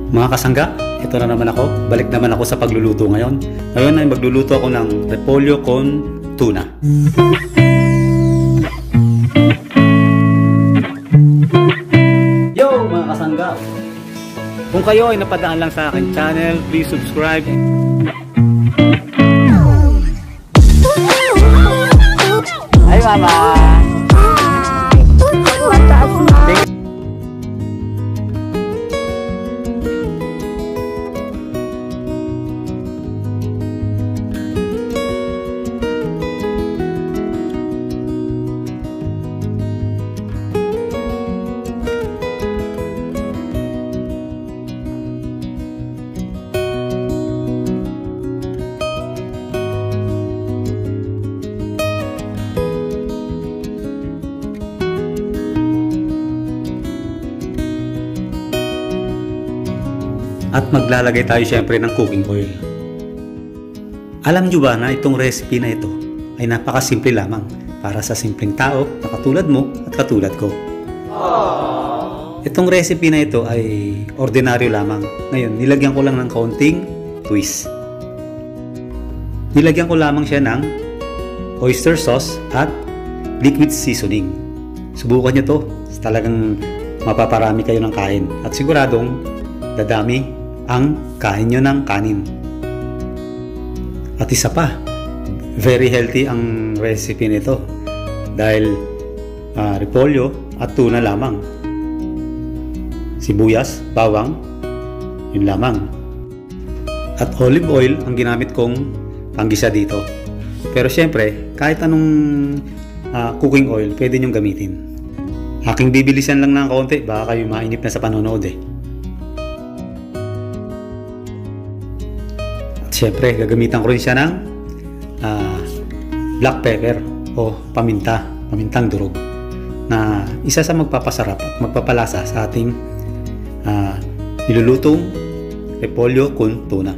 Mga kasangga, ito na naman ako. Balik naman ako sa pagluluto ngayon. Ngayon ay magluluto ako ng repolyo con tuna. Yo mga kasangga! Kung kayo ay napadaan lang sa aking channel, please subscribe. Hi mama! At maglalagay tayo syempre ng cooking oil. Alam nyo ba na itong recipe na ito ay napakasimple lamang para sa simpleng tao na katulad mo at katulad ko. Itong recipe na ito ay ordinaryo lamang. Ngayon, nilagyan ko lang ng kaunting twist. Nilagyan ko lamang siya ng oyster sauce at liquid seasoning. Subukan nyo to. Talagang mapaparami kayo ng kain. At siguradong dadami ang kain nyo ng kanin. At isa pa, very healthy ang recipe nito dahil repolyo at tuna lamang, sibuyas, bawang, yun lamang, at olive oil ang ginamit kong panggisa dito. Pero syempre kahit anong cooking oil pwede nyong gamitin. Aking bibilisan lang ng kaunti, baka kayo mainip na sa panonood Siyempre, gagamitan ko rin siya ng black pepper o pamintang durog na isa sa magpapasarap at magpapalasa sa ating nilulutong repolyo con tuna.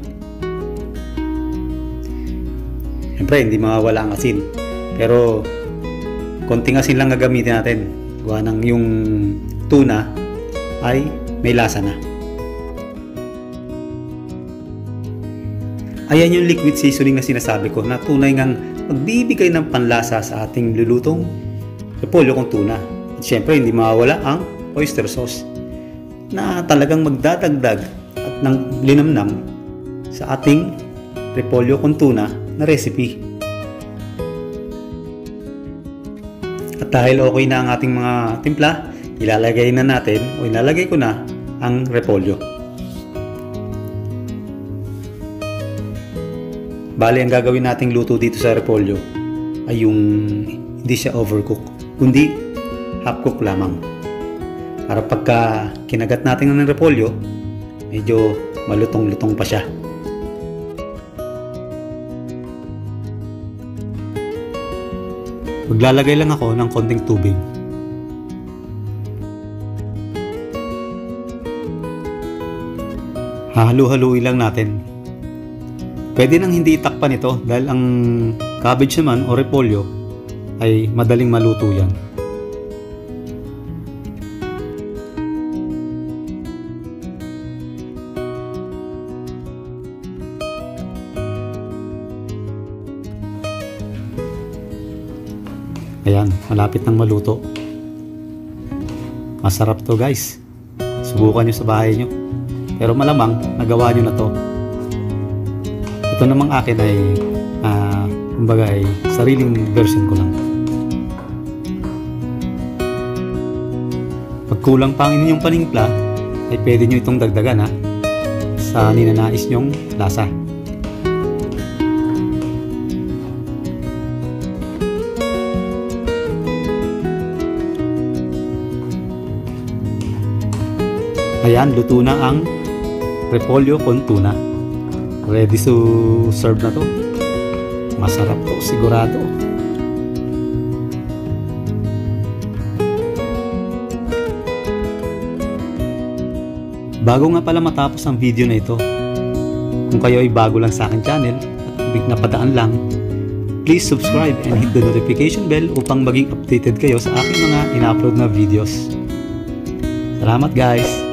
Siyempre, hindi mawawala ang asin, pero konting asin lang gagamitin natin gawa ng yung tuna ay may lasa na. Ayan yung liquid seasoning na sinasabi ko na tunay ngang magbibigay ng panlasa sa ating lulutong repolyo con tuna. At syempre hindi mawawala ang oyster sauce na talagang magdadagdag at ng linamnam sa ating repolyo con tuna na recipe. At dahil okay na ang ating mga timpla, ilalagay na natin o inalagay ko na ang repolyo. Bali, ang gagawin nating luto dito sa repolyo ay yung hindi siya overcook, kundi half cook lamang. Para pagka kinagat natin ng repolyo, medyo malutong-lutong pa siya. Maglalagay lang ako ng konting tubig. Hahalu-haluin lang natin. Pwede nang hindi itakpan ito dahil ang cabbage naman o repolyo ay madaling maluto yan. Ayan, malapit nang maluto. Masarap to guys. Subukan nyo sa bahay nyo. Pero malamang nagawa nyo na to. Ito namang akin ay kumbaga ay sariling version ko lang. Pag kulang pa ang inyong panimpla ay pwede nyo itong dagdagan sa ninanais nyong lasa. Ayan, luto na ang repolyo con tuna. Ready to serve na to. Masarap to, sigurado. Bago nga pala matapos ang video na ito, kung kayo ay bago lang sa aking channel at napadaan lang, please subscribe and hit the notification bell upang maging updated kayo sa aking mga ina-upload na videos. Salamat guys!